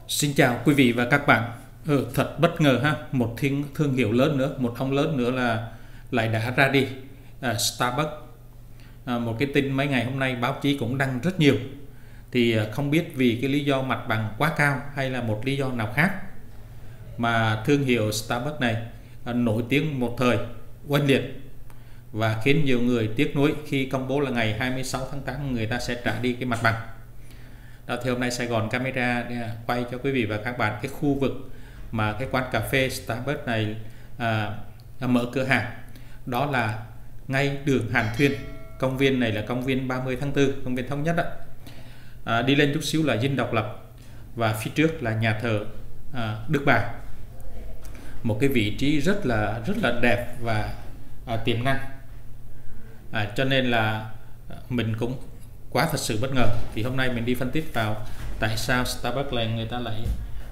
Xin chào quý vị và các bạn. Thật bất ngờ ha, một thương hiệu lớn nữa, một ông lớn nữa là lại đã ra đi, Starbucks. Một cái tin mấy ngày hôm nay báo chí cũng đăng rất nhiều. Thì không biết vì cái lý do mặt bằng quá cao hay là một lý do nào khác mà thương hiệu Starbucks này nổi tiếng một thời oanh liệt và khiến nhiều người tiếc nuối khi công bố là ngày 26 tháng 8 người ta sẽ trả đi cái mặt bằng. Đó, thì hôm nay Sài Gòn Camera quay cho quý vị và các bạn cái khu vực mà cái quán cà phê Starbucks này mở cửa hàng. Đó là ngay đường Hàn Thuyên. Công viên này là công viên 30 tháng 4, công viên Thống Nhất đó. Đi lên chút xíu là Dinh Độc Lập và phía trước là nhà thờ Đức Bà. Một cái vị trí rất là đẹp và tiềm năng. Cho nên là mình cũng quá thật sự bất ngờ. Thì hôm nay mình đi phân tích vào tại sao Starbucks là người ta lại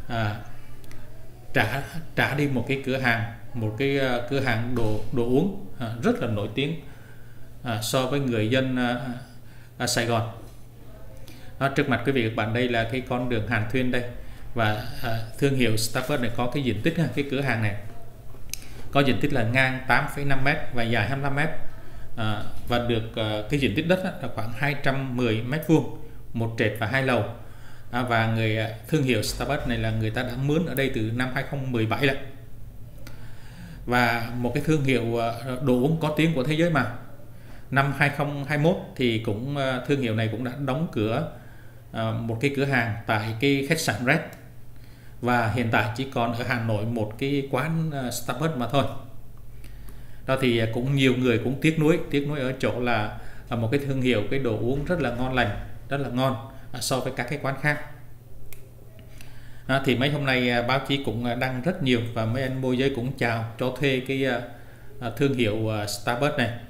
trả đi một cái cửa hàng, một cái cửa hàng đồ uống rất là nổi tiếng so với người dân Sài Gòn. Trước mặt quý vị và các bạn đây là cái con đường Hàn Thuyên đây, và thương hiệu Starbucks này có cái diện tích, cái cửa hàng này có diện tích là ngang 8,5m và dài 25m, và được cái diện tích đất là khoảng 210 m², một trệt và hai lầu. Và thương hiệu Starbucks này là người ta đã mướn ở đây từ năm 2017 rồi. Và một cái thương hiệu đồ uống có tiếng của thế giới mà. Năm 2021 thì thương hiệu này cũng đã đóng cửa một cái cửa hàng tại cái khách sạn Red, và hiện tại chỉ còn ở Hà Nội một cái quán Starbucks mà thôi. Đó thì cũng nhiều người cũng tiếc nuối ở chỗ là một cái thương hiệu, cái đồ uống rất là ngon lành, rất là ngon so với các cái quán khác. Thì mấy hôm nay báo chí cũng đăng rất nhiều, và mấy anh môi giới cũng chào cho thuê cái thương hiệu Starbucks này,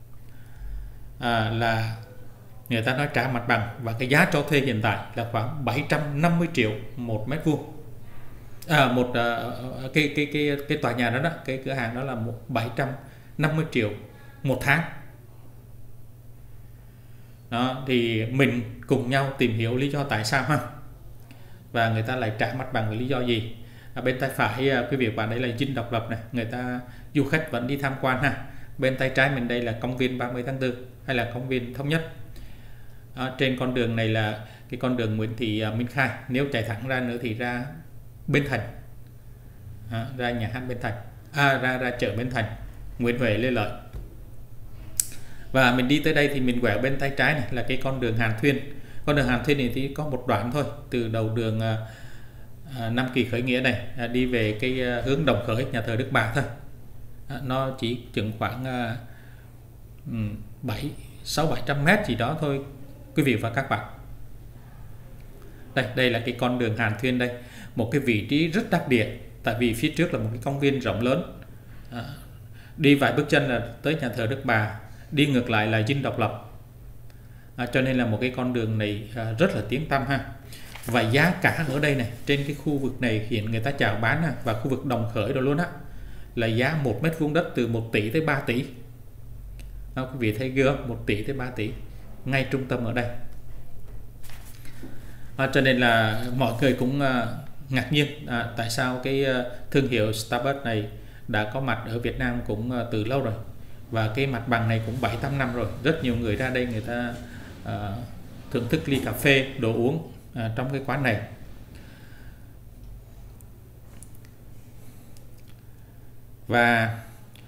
là người ta nói trả mặt bằng, và cái giá cho thuê hiện tại là khoảng 750 triệu một mét vuông. Cái tòa nhà đó, cái cửa hàng đó là 750 triệu một tháng. Đó, thì mình cùng nhau tìm hiểu lý do tại sao ha, và người ta lại trả mặt bằng với lý do gì. Bên tay phải quý vị bạn đây là Dinh Độc Lập này, người ta du khách vẫn đi tham quan ha. Bên tay trái mình đây là công viên 30 tháng 4 hay là công viên Thống Nhất. Trên con đường này là cái con đường Nguyễn Thị Minh Khai. Nếu chạy thẳng ra nữa thì ra Bến Thành, ra nhà hát Bến Thành, ra chợ Bến Thành, Nguyễn Huệ, Lê Lợi. Và mình đi tới đây thì mình quẹo bên tay trái này là cái con đường Hàn Thuyên. Con đường Hàn Thuyên này thì có một đoạn thôi, từ đầu đường Nam Kỳ Khởi Nghĩa này đi về cái hướng Đồng Khởi, nhà thờ Đức Bà thôi. Nó chỉ chừng khoảng 600-700m gì đó thôi quý vị và các bạn. Đây là cái con đường Hàn Thuyên đây, một cái vị trí rất đắc địa, tại vì phía trước là một cái công viên rộng lớn, đi vài bước chân là tới nhà thờ Đức Bà, đi ngược lại là Dinh Độc Lập. Cho nên là một cái con đường này rất là tiếng tăm ha. Và giá cả ở đây này, trên cái khu vực này hiện người ta chào bán và khu vực Đồng Khởi rồi luôn á, là giá 1 mét vuông đất từ 1 tỷ tới 3 tỷ. Quý vị thấy ghê không? 1 tỷ tới 3 tỷ ngay trung tâm ở đây. Cho nên là mọi người cũng ngạc nhiên tại sao cái thương hiệu Starbucks này đã có mặt ở Việt Nam cũng từ lâu rồi, và cái mặt bằng này cũng 7-8 năm rồi. Rất nhiều người ra đây người ta thưởng thức ly cà phê, đồ uống trong cái quán này. Và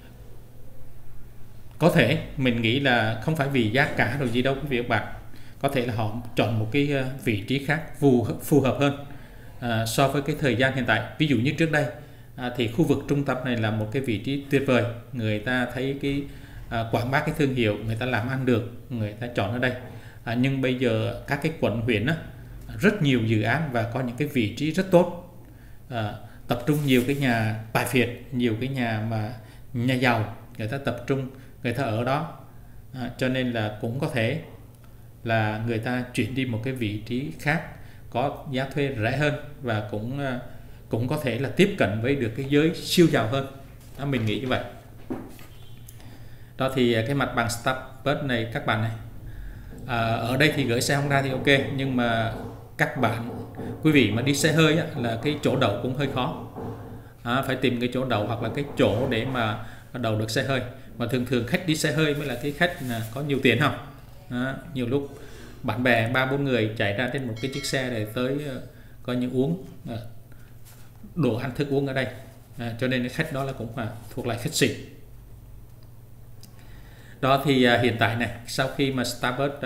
có thể mình nghĩ là không phải vì giá cả rồi gì đâu quý vị và các bạn, có thể là họ chọn một cái vị trí khác phù hợp hơn so với cái thời gian hiện tại. Ví dụ như trước đây thì khu vực trung tâm này là một cái vị trí tuyệt vời, người ta thấy cái quảng bá cái thương hiệu, người ta làm ăn được, người ta chọn ở đây. Nhưng bây giờ các cái quận huyện rất nhiều dự án và có những cái vị trí rất tốt, tập trung nhiều cái nhà tài phiệt, nhiều cái nhà giàu, người ta tập trung, người ta ở đó. Cho nên là cũng có thể là người ta chuyển đi một cái vị trí khác có giá thuê rẻ hơn, và cũng có thể là tiếp cận với được cái giới siêu giàu hơn. Mình nghĩ như vậy. Đó thì cái mặt bằng Starbucks này các bạn này, ở đây thì gửi xe không ra thì ok, nhưng mà các bạn quý vị mà đi xe hơi á, là cái chỗ đậu cũng hơi khó. Phải tìm cái chỗ đậu hoặc là cái chỗ để mà đậu được xe hơi. Mà thường thường khách đi xe hơi mới là cái khách có nhiều tiền không. Nhiều lúc bạn bè 3-4 người chạy ra trên một cái chiếc xe để tới coi như uống đồ ăn thức uống ở đây. Cho nên cái khách đó là cũng thuộc lại khách xịn. Đó thì hiện tại này, sau khi mà Starbucks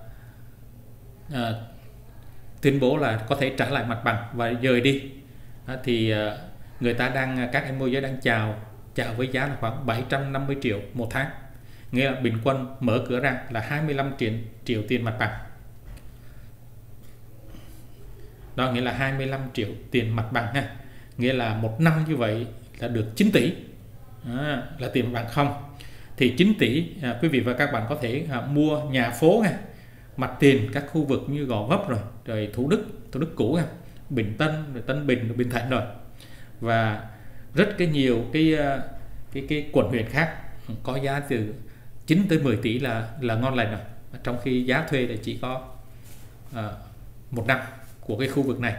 tuyên bố là có thể trả lại mặt bằng và dời đi, thì người ta các em môi giới đang chào với giá là khoảng 750 triệu một tháng, nghĩa là bình quân mở cửa ra là 25 triệu tiền mặt bằng. Đó nghĩa là 25 triệu tiền mặt bằng ha, nghĩa là một năm như vậy là được 9 tỷ là tiền mặt bằng không. Thì 9 tỷ quý vị và các bạn có thể mua nhà phố nha, mặt tiền các khu vực như Gò Vấp rồi Thủ Đức cũ, Bình Tân, rồi Tân Bình, rồi Bình Thạnh rồi, và rất nhiều cái quận huyện khác có giá từ 9 tới 10 tỷ là ngon lành rồi, trong khi giá thuê là chỉ có 1 năm của cái khu vực này.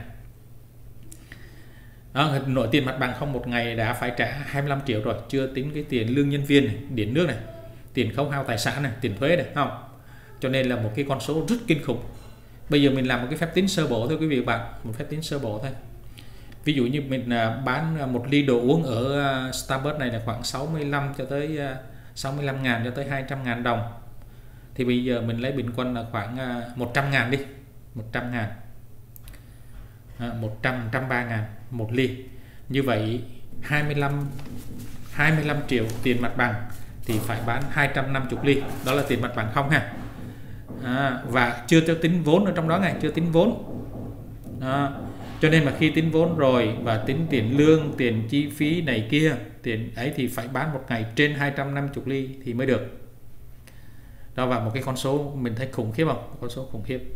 Đó, nội tiền mặt bằng không một ngày đã phải trả 25 triệu rồi, chưa tính cái tiền lương nhân viên này, điện nước này, tiền khấu hao tài sản này, tiền thuế này, không? Cho nên là một cái con số rất kinh khủng. Bây giờ mình làm một cái phép tính sơ bộ thôi quý vị và bạn, một phép tính sơ bộ thôi. Ví dụ như mình bán một ly đồ uống ở Starbucks này là khoảng 65 cho tới 65.000 cho tới 200.000 đồng. Thì bây giờ mình lấy bình quân là khoảng 100.000 đi, 100.000, 103.000 một ly. Như vậy 25 triệu tiền mặt bằng thì phải bán 250 ly, đó là tiền mặt bằng không ha. Và chưa cho tính vốn ở trong đó này, chưa tính vốn. Cho nên mà khi tính vốn rồi và tính tiền lương, tiền chi phí này kia, tiền ấy thì phải bán một ngày trên 250 ly thì mới được. Đó, và một cái con số mình thấy khủng khiếp không? Con số khủng khiếp.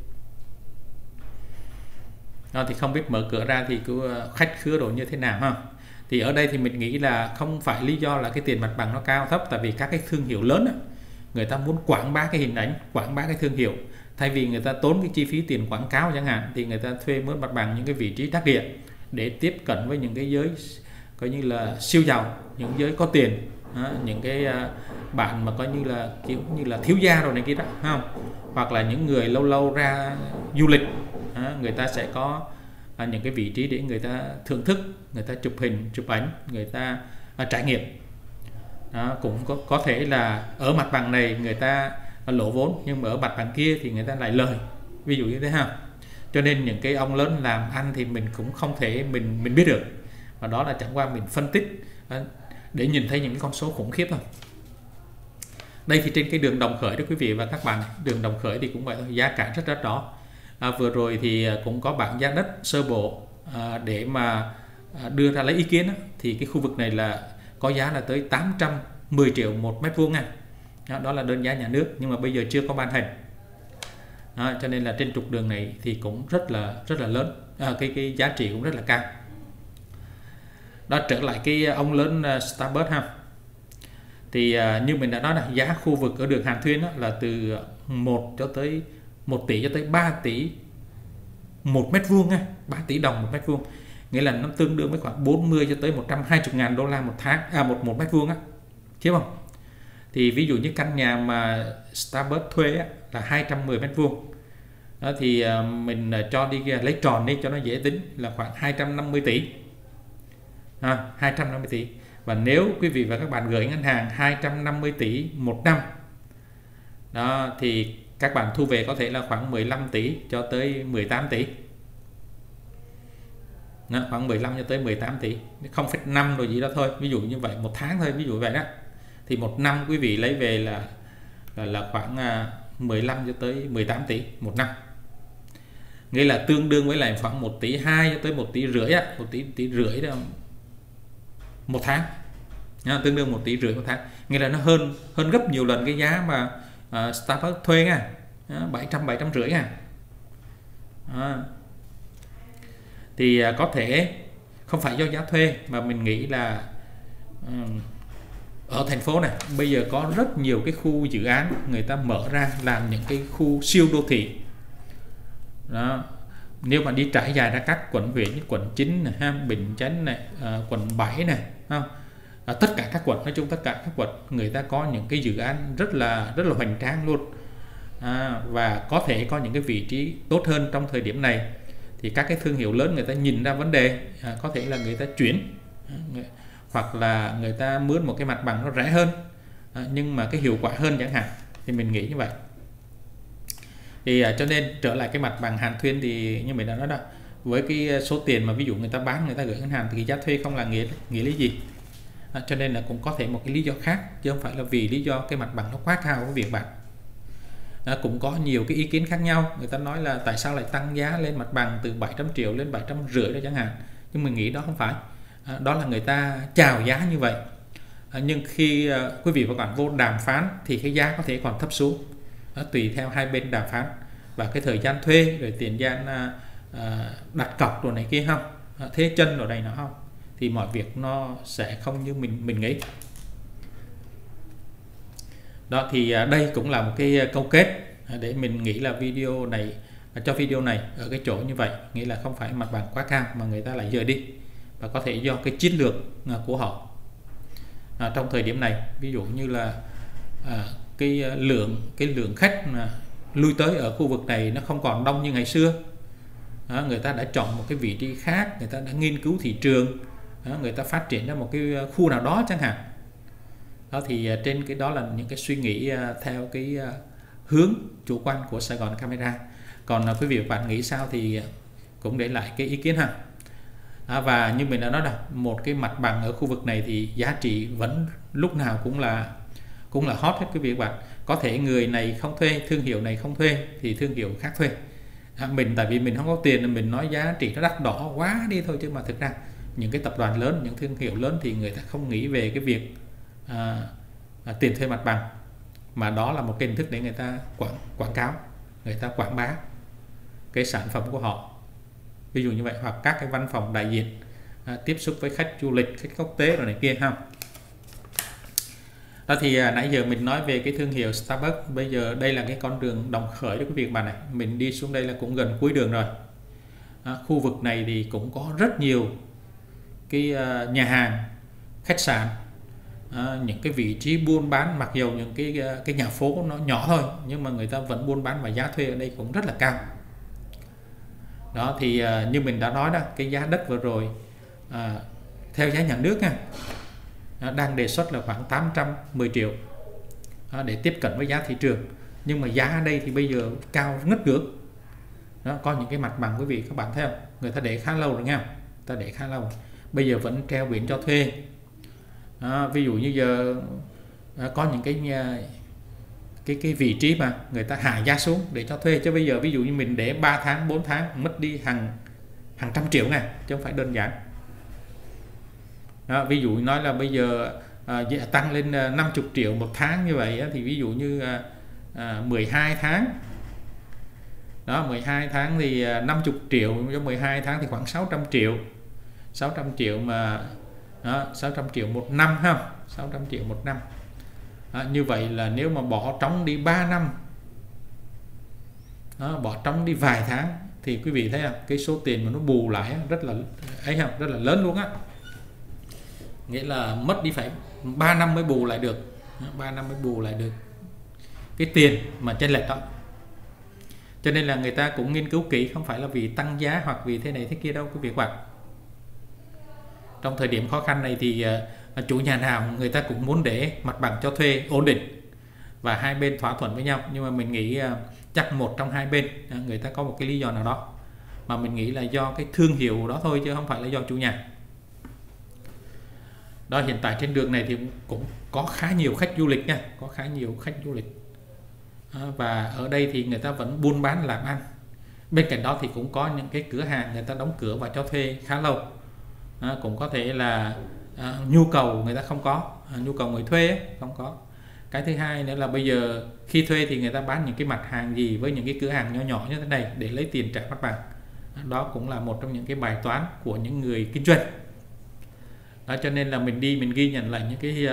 Đó, thì không biết mở cửa ra thì khách khứa đồ như thế nào ha. Thì ở đây thì mình nghĩ là không phải lý do là cái tiền mặt bằng nó cao thấp, tại vì các cái thương hiệu lớn đó, người ta muốn quảng bá cái hình ảnh, quảng bá cái thương hiệu, thay vì người ta tốn cái chi phí tiền quảng cáo chẳng hạn, thì người ta thuê mướn mặt bằng những cái vị trí đắc địa để tiếp cận với những cái giới coi như là siêu giàu, những giới có tiền, những cái bạn mà coi như là kiểu như là thiếu gia rồi này kia đó, không? Hoặc là những người lâu lâu ra du lịch, người ta sẽ có những cái vị trí để người ta thưởng thức, người ta chụp hình, chụp ảnh, người ta trải nghiệm. Đó, cũng có thể là ở mặt bằng này người ta lỗ vốn, nhưng mà ở mặt bằng kia thì người ta lại lời, ví dụ như thế ha. Cho nên những cái ông lớn làm ăn thì mình cũng không thể mình biết được, và đó là chẳng qua mình phân tích để nhìn thấy những cái con số khủng khiếp thôi. Đây thì trên cái đường Đồng Khởi đó quý vị và các bạn, đường Đồng Khởi thì cũng vậy thôi, giá cả rất đó. Vừa rồi thì cũng có bảng giá đất sơ bộ để mà đưa ra lấy ý kiến đó. Thì cái khu vực này là có giá là tới 810 triệu một mét vuông nha. Đó là đơn giá nhà nước, nhưng mà bây giờ chưa có ban hành. Cho nên là trên trục đường này thì cũng rất là lớn, cái giá trị cũng rất là cao. Đó, trở lại cái ông lớn Starbucks ha. Thì như mình đã nói là giá khu vực ở đường Hàn Thuyên đó, là từ 1 tỷ cho tới 3 tỷ một mét vuông nha, 3 tỷ đồng một mét vuông, nghĩa là nó tương đương với khoảng 40 cho tới 120.000 đô la một tháng, một mét vuông á, hiểu không? Thì ví dụ như căn nhà mà Starbucks thuê á, là 210 mét vuông. Đó thì mình cho đi lấy tròn đi cho nó dễ tính là khoảng 250 tỷ. 250 tỷ. Và nếu quý vị và các bạn gửi ngân hàng 250 tỷ một năm, đó thì các bạn thu về có thể là khoảng 15 tỷ cho tới 18 tỷ. Đó, khoảng 15 cho tới 18 tỷ, 0,5 rồi gì đó thôi, ví dụ như vậy, một tháng thôi, ví dụ vậy đó. Thì một năm quý vị lấy về là khoảng 15 cho tới 18 tỷ một năm. Nghĩa là tương đương với lại khoảng 1,2 tỷ cho tới 1,5 tỷ á, 1,5 tỷ đó một tháng. Tương đương 1,5 tỷ một tháng. Nghĩa là nó hơn gấp nhiều lần cái giá mà Starbucks thuê nha. 750 nha. Thì có thể không phải do giá thuê, mà mình nghĩ là ở thành phố này bây giờ có rất nhiều cái khu dự án người ta mở ra làm những cái khu siêu đô thị đó, nếu mà đi trải dài ra các quận huyện như quận 9 này, ha, Bình Chánh này, quận 7 này, không? Tất cả các quận, nói chung tất cả các quận người ta có những cái dự án rất là hoành tráng luôn, và có thể có những cái vị trí tốt hơn. Trong thời điểm này thì các cái thương hiệu lớn người ta nhìn ra vấn đề, có thể là người ta chuyển, hoặc là người ta mướn một cái mặt bằng nó rẻ hơn, nhưng mà cái hiệu quả hơn chẳng hạn, thì mình nghĩ như vậy. Thì cho nên trở lại cái mặt bằng Hàn Thuyên thì như mình đã nói đó, với cái số tiền mà ví dụ người ta bán, người ta gửi ngân hàng thì giá thuê không là nghĩa lý gì, cho nên là cũng có thể một cái lý do khác chứ không phải là vì lý do cái mặt bằng nó quá cao của việc bạn. Cũng có nhiều cái ý kiến khác nhau, người ta nói là tại sao lại tăng giá lên mặt bằng từ 700 triệu lên 750 đó chẳng hạn, nhưng mình nghĩ đó không phải, đó là người ta chào giá như vậy. Nhưng khi quý vị và các bạn vô đàm phán thì cái giá có thể còn thấp xuống, tùy theo hai bên đàm phán và cái thời gian thuê, rồi tiền gian đặt cọc rồi này kia không, thế chân rồi này nó không, thì mọi việc nó sẽ không như mình nghĩ. Đó thì đây cũng là một cái câu kết để mình nghĩ là video này, cho video này ở cái chỗ như vậy, nghĩa là không phải mặt bằng quá cao mà người ta lại dời đi, và có thể do cái chiến lược của họ trong thời điểm này. Ví dụ như là cái lượng khách mà lui tới ở khu vực này nó không còn đông như ngày xưa, người ta đã chọn một cái vị trí khác, người ta đã nghiên cứu thị trường, người ta phát triển ra một cái khu nào đó chẳng hạn. Đó thì trên cái đó là những cái suy nghĩ theo cái hướng chủ quan của Sài Gòn Camera. Còn quý vị và bạn nghĩ sao thì cũng để lại cái ý kiến ha. Và như mình đã nói là một cái mặt bằng ở khu vực này thì giá trị vẫn lúc nào cũng là hot hết quý vị và bạn. Có thể người này không thuê, thương hiệu này không thuê thì thương hiệu khác thuê. Mình tại vì mình không có tiền mình nói giá trị nó đắt đỏ quá đi thôi, chứ mà thực ra những cái tập đoàn lớn, những thương hiệu lớn thì người ta không nghĩ về cái việc tiền thuê mặt bằng, mà đó là một cái hình thức để người ta quảng cáo, người ta quảng bá cái sản phẩm của họ, ví dụ như vậy, hoặc các cái văn phòng đại diện tiếp xúc với khách du lịch, khách quốc tế rồi này kia ha. Đó thì nãy giờ mình nói về cái thương hiệu Starbucks. Bây giờ đây là cái con đường Đồng Khởi đó quý vị bạn này, mình đi xuống đây là cũng gần cuối đường rồi. Khu vực này thì cũng có rất nhiều cái nhà hàng, khách sạn, những cái vị trí buôn bán, mặc dù những cái nhà phố nó nhỏ thôi nhưng mà người ta vẫn buôn bán và giá thuê ở đây cũng rất là cao. Đó thì như mình đã nói đó, cái giá đất vừa rồi theo giá nhà nước nha, đang đề xuất là khoảng 810 triệu để tiếp cận với giá thị trường, nhưng mà giá ở đây thì bây giờ cao ngất ngưỡng. Đó, có những cái mặt bằng quý vị các bạn thấy không, người ta để khá lâu rồi nha, ta để khá lâu, bây giờ vẫn treo biển cho thuê. Ví dụ như giờ có những cái vị trí mà người ta hạ giá xuống để cho thuê, chứ bây giờ ví dụ như mình để 3 tháng 4 tháng mất đi hàng trăm triệu này, chứ không phải đơn giản. Đó, ví dụ nói là bây giờ tăng lên 50 triệu một tháng như vậy thì ví dụ như 12 tháng đó, 12 tháng thì 50 triệu cho 12 tháng thì khoảng 600 triệu mà đó, 600 triệu một năm ha, 600 triệu một năm. Như vậy là nếu mà bỏ trống đi 3 năm đó, bỏ trống đi vài tháng thì quý vị thấy không, cái số tiền mà nó bù lại rất là rất là lớn luôn á, nghĩa là mất đi phải 3 năm mới bù lại được, 3 năm mới bù lại được cái tiền mà chênh lệch đó. Cho nên là người ta cũng nghiên cứu kỹ, không phải là vì tăng giá hoặc vì thế này thế kia đâu quý vị các bạn. Trong thời điểm khó khăn này thì chủ nhà nào người ta cũng muốn để mặt bằng cho thuê ổn định và hai bên thỏa thuận với nhau, nhưng mà mình nghĩ chắc một trong hai bên người ta có một cái lý do nào đó, mà mình nghĩ là do cái thương hiệu đó thôi chứ không phải là do chủ nhà. Đó, hiện tại trên đường này thì cũng có khá nhiều khách du lịch nha, có khá nhiều khách du lịch. Và ở đây thì người ta vẫn buôn bán làm ăn. Bên cạnh đó thì cũng có những cái cửa hàng người ta đóng cửa và cho thuê khá lâu. Cũng có thể là nhu cầu người ta không có, nhu cầu người thuê ấy, không có. Cái thứ hai nữa là bây giờ khi thuê thì người ta bán những cái mặt hàng gì với những cái cửa hàng nhỏ nhỏ như thế này để lấy tiền trả mặt bằng. Đó cũng là một trong những cái bài toán của những người kinh doanh. Đó, cho nên là mình ghi nhận lại những cái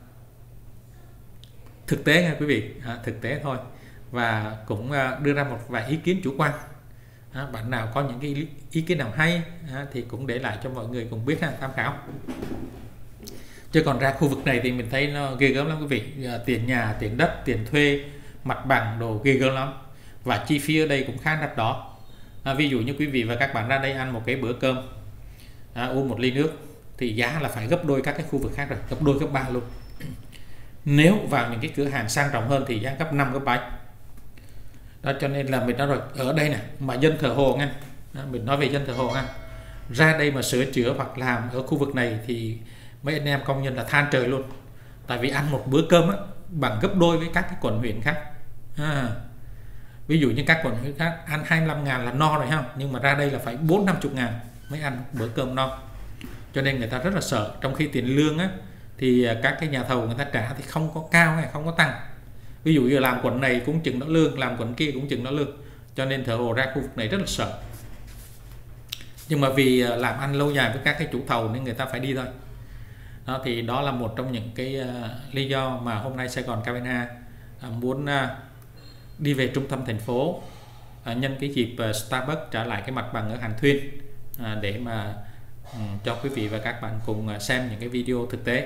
thực tế nha quý vị, thực tế thôi, và cũng đưa ra một vài ý kiến chủ quan Bạn nào có những cái ý kiến nào hay thì cũng để lại cho mọi người cùng biết tham khảo. Chứ còn ra khu vực này thì mình thấy nó ghê gớm lắm quý vị. Tiền nhà, tiền đất, tiền thuê, mặt bằng đồ ghê gớm lắm, và chi phí ở đây cũng khá đắt đỏ. Ví dụ như quý vị và các bạn ra đây ăn một cái bữa cơm, uống một ly nước thì giá là phải gấp đôi các cái khu vực khác rồi, gấp đôi gấp ba luôn. Nếu vào những cái cửa hàng sang trọng hơn thì giá gấp 5 gấp 7. Đó, cho nên là mình nói rồi, ở đây này mà dân thờ Hồ nha, mình nói về dân thờ Hồ nha, ra đây mà sửa chữa hoặc làm ở khu vực này thì mấy anh em công nhân là than trời luôn. Tại vì ăn một bữa cơm bằng gấp đôi với các cái quận huyện khác. Ví dụ như các quận huyện khác ăn 25.000 là no rồi ha, nhưng mà ra đây là phải 40-50 ngàn mới ăn bữa cơm no. Cho nên người ta rất là sợ. Trong khi tiền lương thì các cái nhà thầu người ta trả thì không có cao hay không có tăng. Ví dụ như làm quận này cũng chừng đó lương, làm quận kia cũng chừng đó lương. Cho nên thợ Hồ ra khu vực này rất là sợ. Nhưng mà vì làm ăn lâu dài với các cái chủ thầu nên người ta phải đi thôi. Đó, thì đó là một trong những cái lý do mà hôm nay Sài Gòn Cabana muốn đi về trung tâm thành phố, nhân cái dịp Starbucks trả lại cái mặt bằng ở Hàn Thuyên, để mà cho quý vị và các bạn cùng xem những cái video thực tế.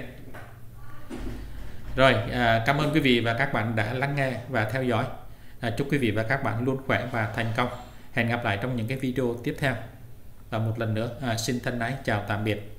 Rồi, cảm ơn quý vị và các bạn đã lắng nghe và theo dõi. Chúc quý vị và các bạn luôn khỏe và thành công. Hẹn gặp lại trong những cái video tiếp theo. Và một lần nữa xin thân ái chào tạm biệt.